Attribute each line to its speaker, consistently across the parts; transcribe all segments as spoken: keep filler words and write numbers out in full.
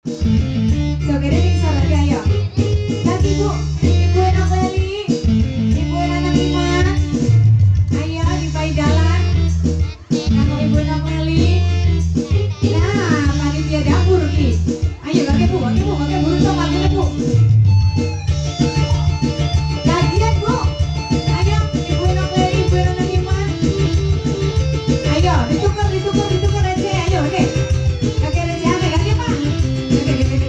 Speaker 1: Joget ini bisa lagi ayo. Lagi Bu, Ibu Enak Leli, Ibu Enak Iman. Ayo di pai jalan. Kamu Ibu Enak Leli. Nah, panitia dapur nih. Ayo lagi Bu, lagi Bu, lagi burung coklat dulu Bu. Lagian Bu. Ayo Ibu Enak Leli, Ibu Enak Iman. Ayo ditukar, ditukar, ditukar receh. Ayo oke. Oke receh apa? Ganti Pak. Oke, oke, oke.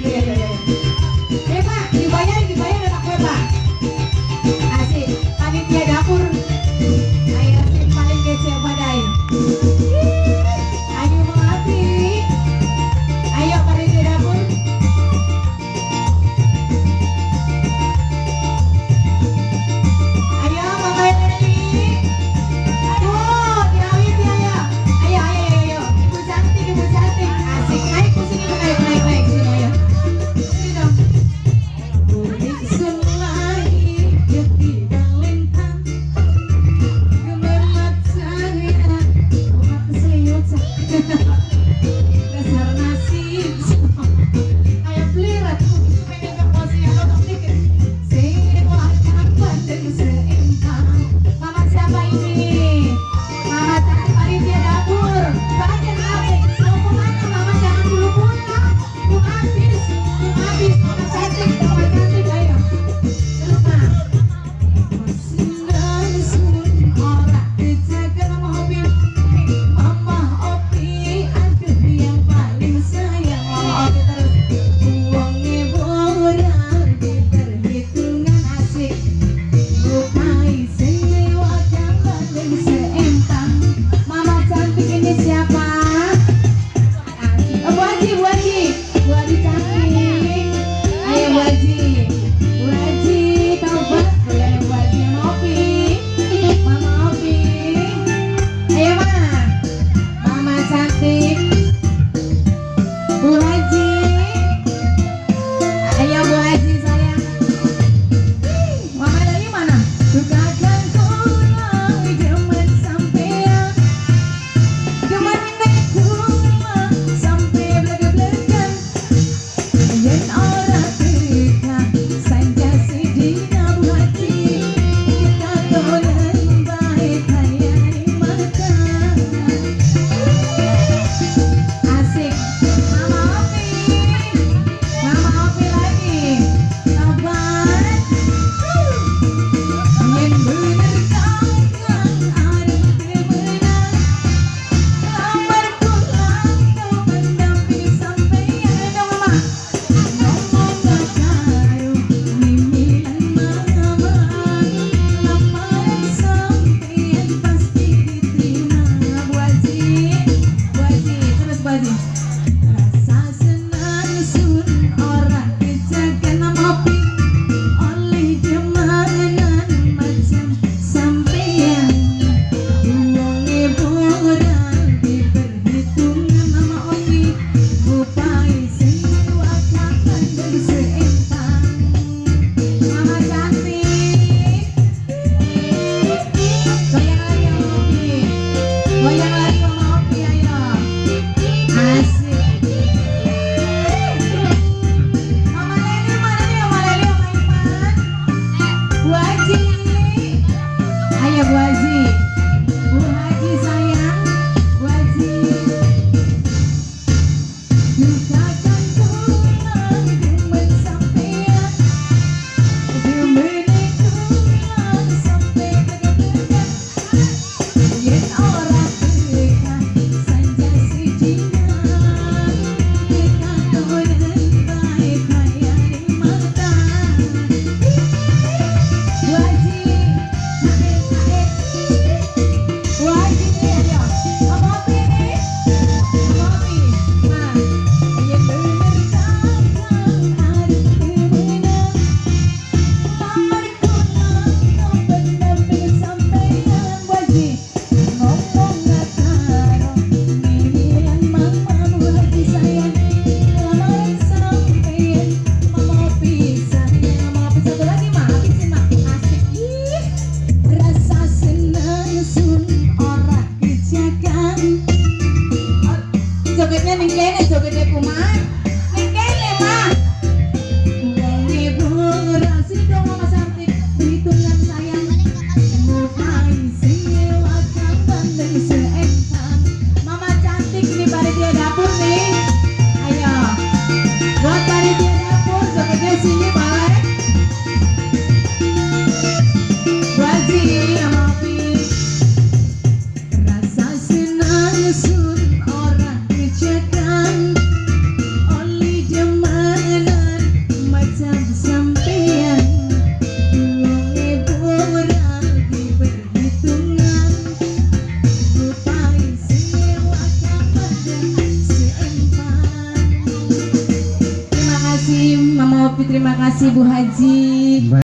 Speaker 1: kasih Bu Haji.